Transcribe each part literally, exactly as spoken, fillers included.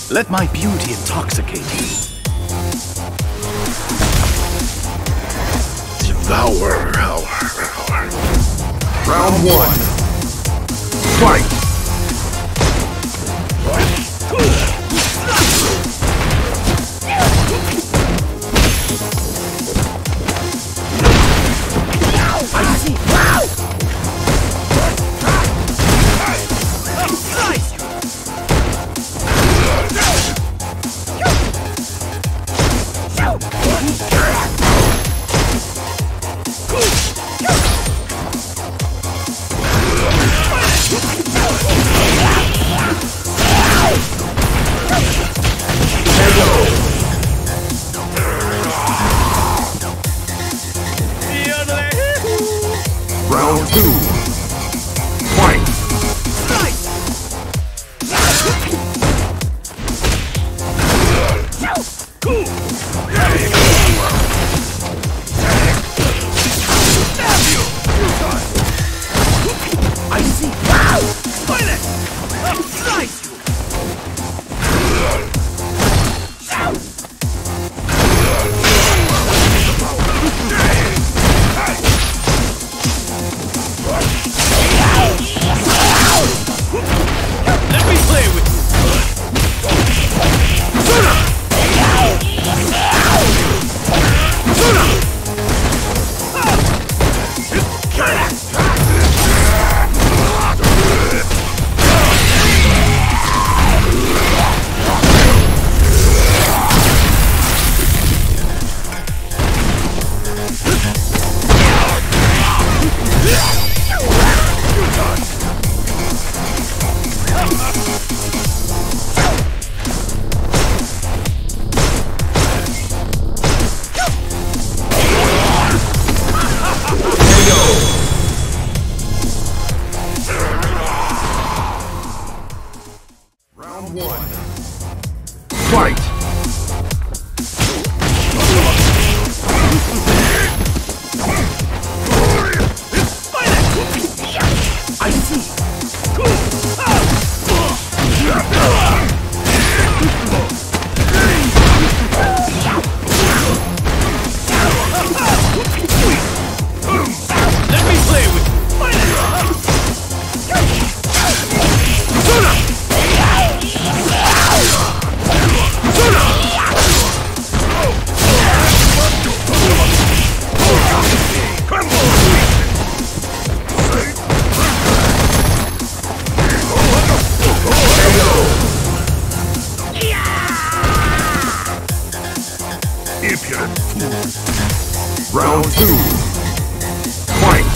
Let my beauty intoxicate you. Devour, hour, hour. Round one. Fight! I see. Round two. Fight! I see. Toilet! Slice you! Let me play with you! Round one. Fight! I see. Let me play with you. Impudent fool. Round two. Fight!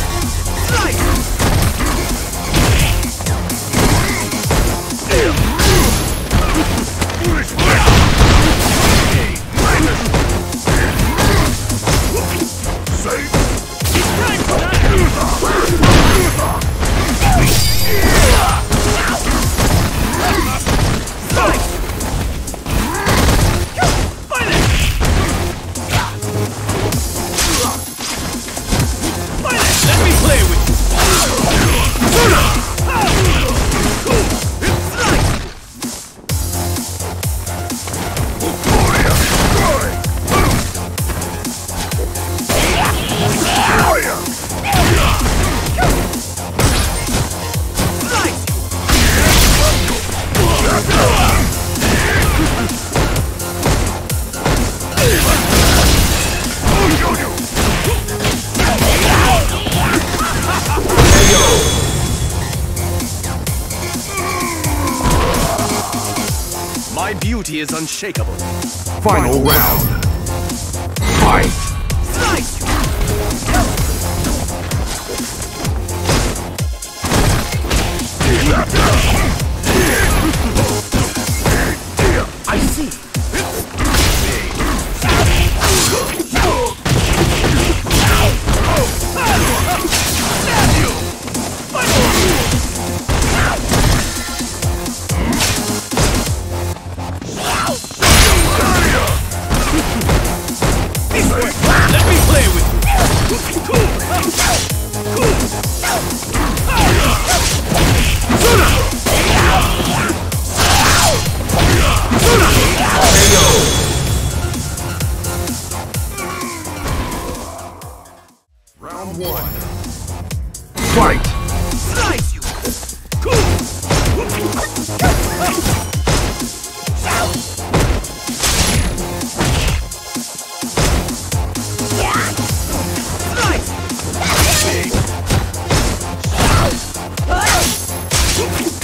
Let me play with you. My beauty is unshakable. Final round. Fight! Slice! I see. Let me play with you.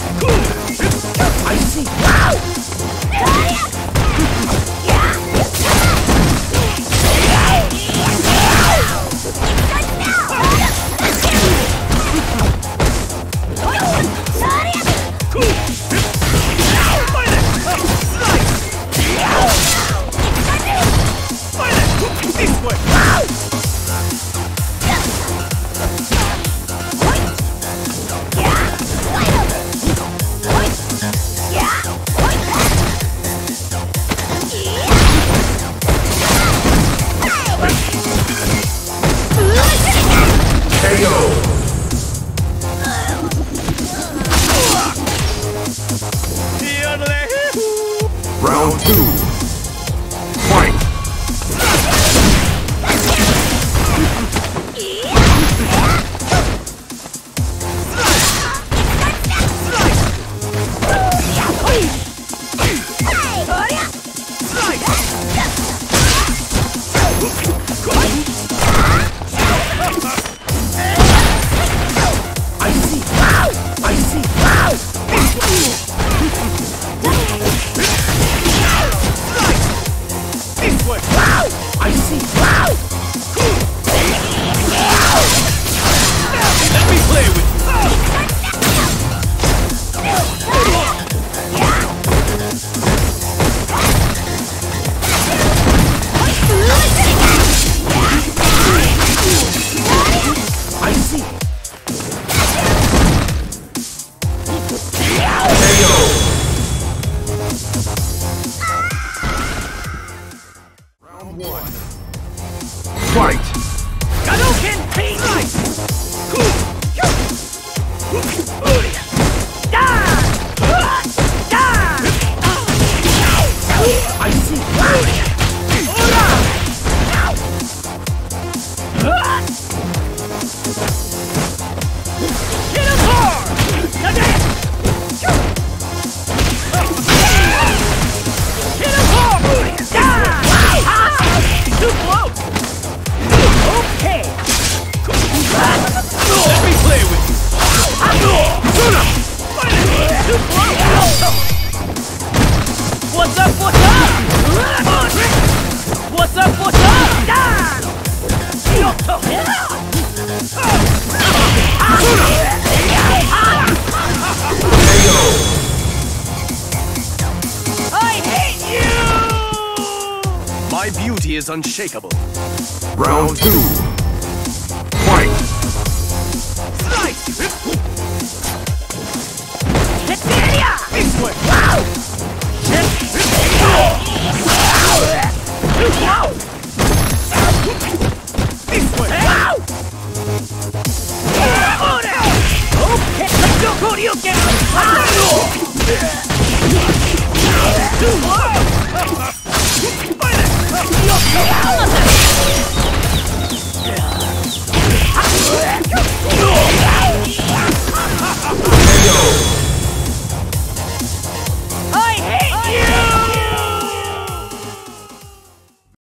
I see. Round two. Fight! I see. I see. This way. I see. Let me play with you. I see. Round one. Fight! Hadouken! Slice! I see. Hit him hard! Hit him hard! Too close! Okay! Let me play with you! Too close! What's up, what's up? What's up, what's up? I hate you! My beauty is unshakable. Round two. Fight! Slice!